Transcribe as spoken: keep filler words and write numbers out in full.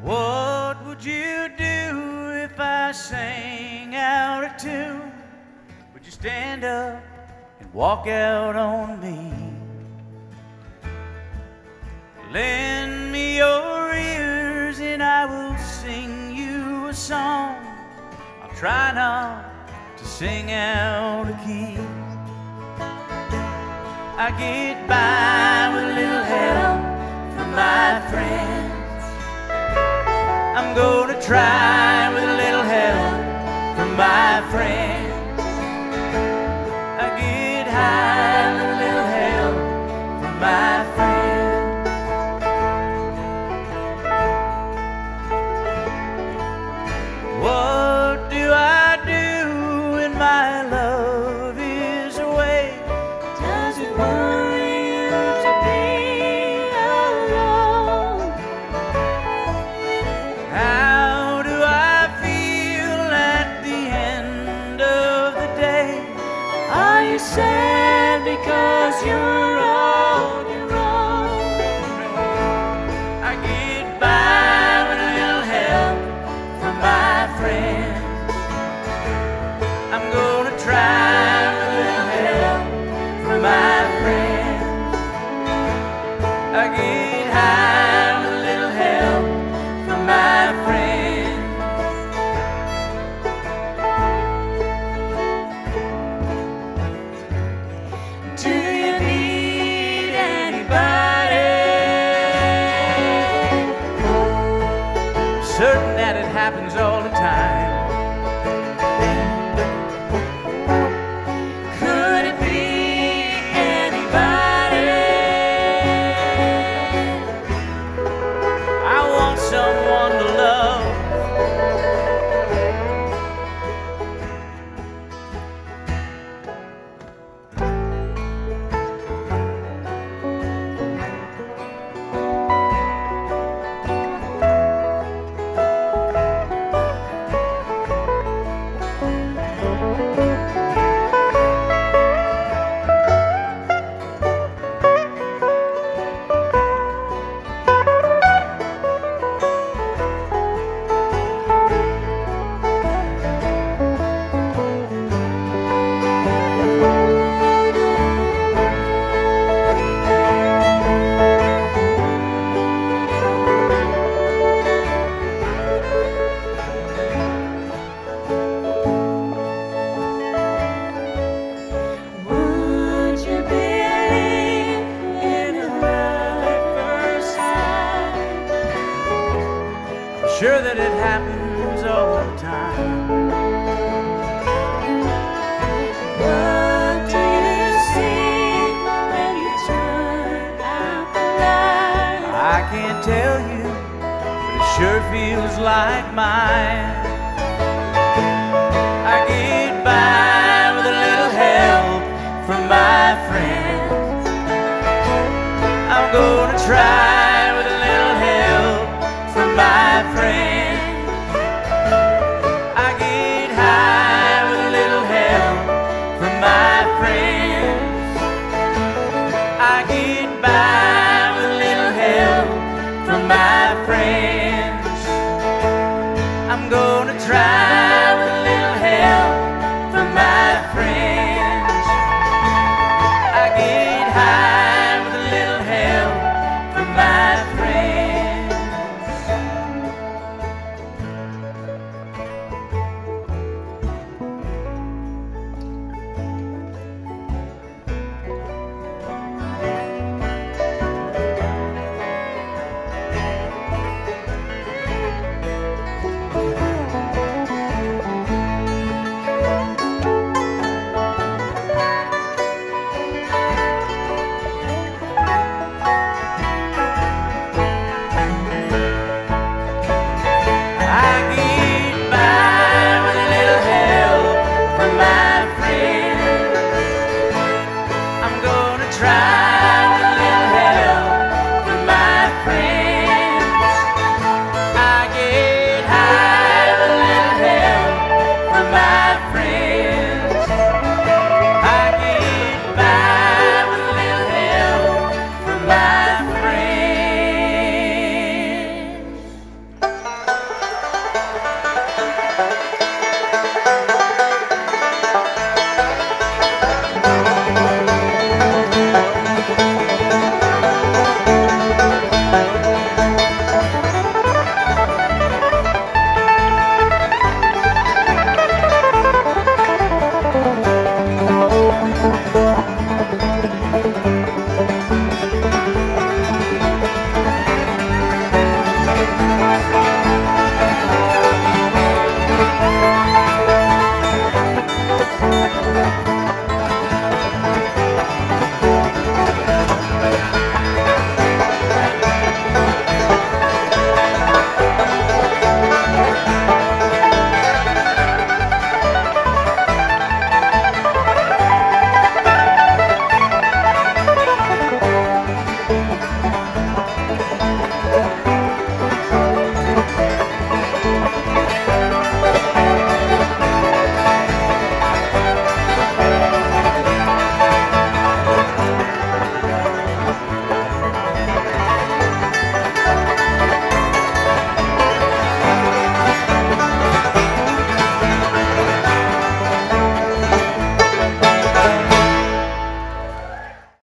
What would you do if I sang out a tune? Would you stand up and walk out on me? Lend me your ears and I will sing you a song. I'll try not to sing out of key. I get by with a little help from my friends. I'm gonna try with a little help from my friends. I get high with a little help from my friends. What do I do when my love is away? Does it worry you to be alone? How do I feel at the end of the day? Are you sad because you're on your own? I get by with a little help from my friends. I'm gonna try with a little help from my friends. I get high with a little help from my friends. Do you need anybody? Certain that it happens all the time. Could it be anybody? I want someone to love. Would you believe in a love at first sight? I'm sure that it happens all the time. What do you see when you turn out the light? I can't tell you, but it sure feels like mine. I get by with a little help from my friends. I'm gonna try